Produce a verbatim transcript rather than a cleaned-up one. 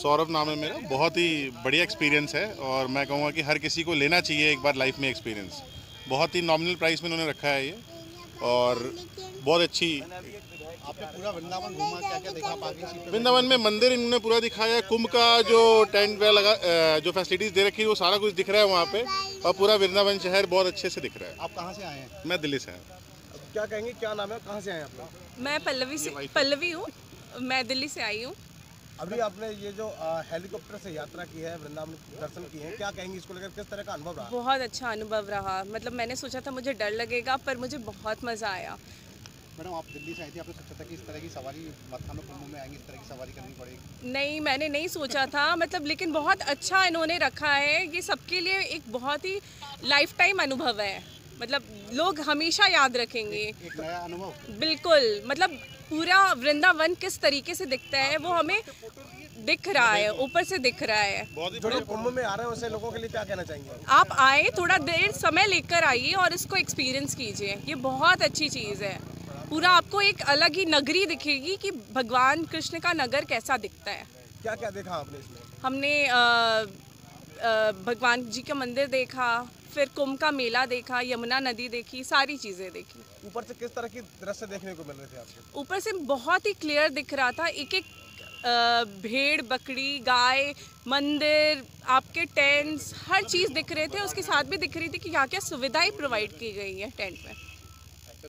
सौरभ नाम है मेरा। बहुत ही बढ़िया एक्सपीरियंस है और मैं कहूँगा कि हर किसी को लेना चाहिए एक बार लाइफ में एक्सपीरियंस। बहुत ही नॉमिनल प्राइस में उन्होंने रखा है ये और बहुत अच्छी। आपने पूरा वृंदावन घूमा, क्या क्या देखा? बाकी वृंदावन में मंदिर इन्होंने पूरा दिखाया है। कुंभ का जो टेंट वगैरह लगा, जो फैसिलिटीज़ दे रखी है वो सारा कुछ दिख रहा है वहाँ पे और पूरा वृंदावन शहर बहुत अच्छे से दिख रहा है। आप कहाँ से आए हैं? मैं दिल्ली से आया। क्या कहेंगे, क्या नाम है, कहाँ से आए हैं आप लोग? मैं पल्लवी से पल्लवी हूँ, मैं दिल्ली से आई हूँ। अभी आपने ये जो हेलीकॉप्टर से यात्रा की है, वृंदावन दर्शन किए हैं, क्या कहेंगे इसको लेकर, किस तरह का अनुभव रहा? बहुत अच्छा अनुभव रहा। मतलब मैंने सोचा था मुझे डर लगेगा, पर मुझे बहुत मज़ा आया। मैडम, आप दिल्ली से आई थी, आपने सोचा था कि इस तरह की सवारी मक्का में कुंभ में आएंगे, इस तरह की सवारी करनी पड़ेगी? नहीं, मैंने नहीं सोचा था, मतलब लेकिन बहुत अच्छा इन्होंने रखा है। ये सबके लिए एक बहुत ही लाइफ टाइम अनुभव है, मतलब लोग हमेशा याद रखेंगे। एक, एक नया अनुभव। बिल्कुल, मतलब पूरा वृंदावन किस तरीके से दिखता है वो हमें दिख रहा है, ऊपर से दिख रहा है। जो लोग कुंभ में आ रहे हैं उसे लोगों के लिए क्या कहना चाहेंगे? आप आए, थोड़ा देर समय लेकर आइए और इसको एक्सपीरियंस कीजिए। ये बहुत अच्छी चीज़ है। पूरा आपको एक अलग ही नगरी दिखेगी कि भगवान कृष्ण का नगर कैसा दिखता है। क्या क्या देखा आपने इसमें? हमने आ, आ, भगवान जी का मंदिर देखा, फिर कुंभ का मेला देखा, यमुना नदी देखी, सारी चीज़ें देखी। ऊपर से किस तरह की दृश्य देखने को मिल रहे थे आपको? ऊपर से बहुत ही क्लियर दिख रहा था। एक एक भेड़, बकरी, गाय, मंदिर, आपके टेंट्स, हर चीज़ दिख रहे थे। उसके साथ भी दिख रही थी कि क्या क्या सुविधाएं प्रोवाइड की गई है टेंट में।